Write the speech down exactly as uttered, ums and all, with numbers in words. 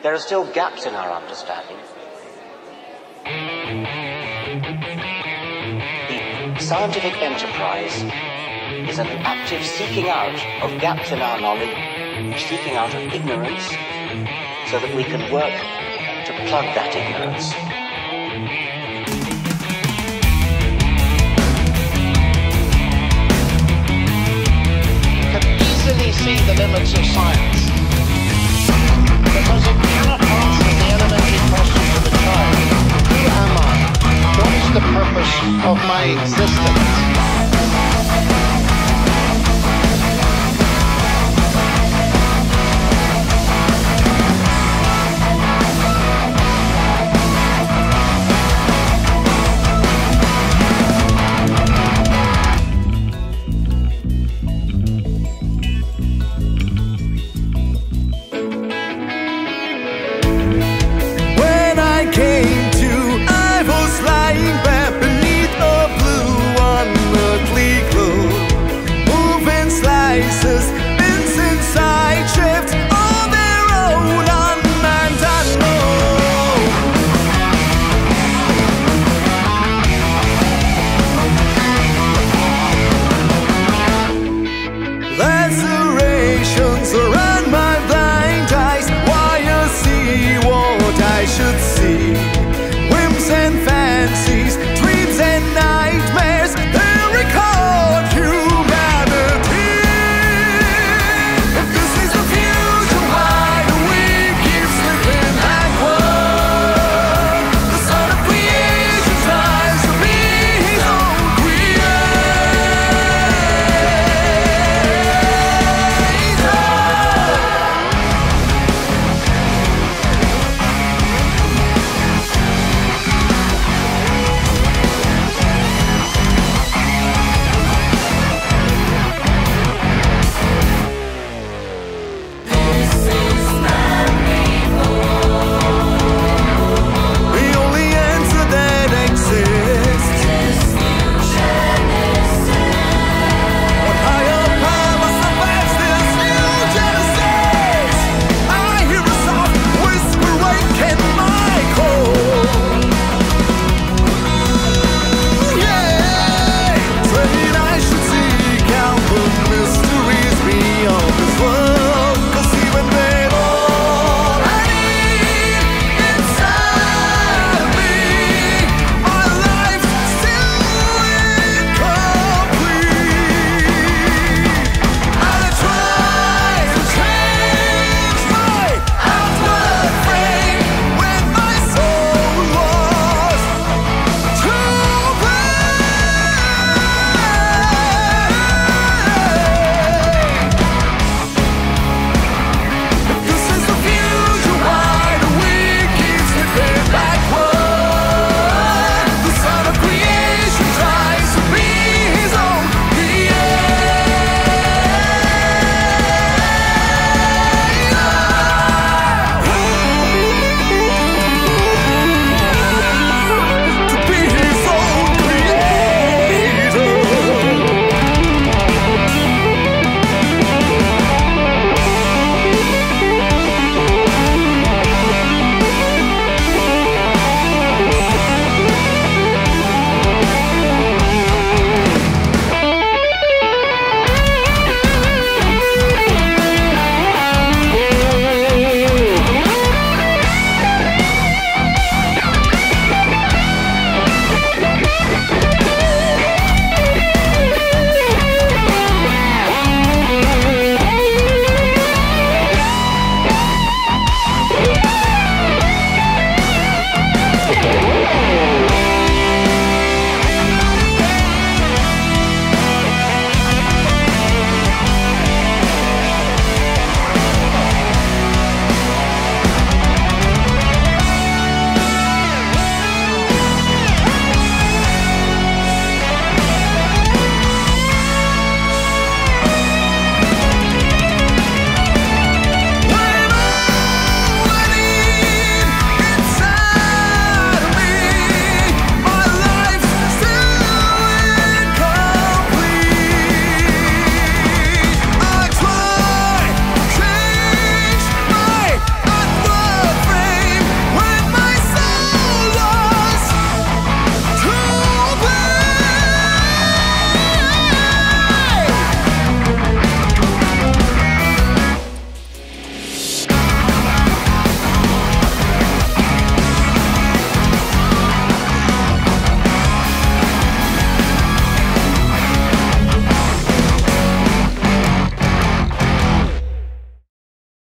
there are still gaps in our understanding. The scientific enterprise is an active seeking out of gaps in our knowledge, seeking out of ignorance, so that we can work to plug that ignorance. You can easily see the limits of science, because it cannot answer the elementary questions of a child. Who am I? What is the purpose of my existence?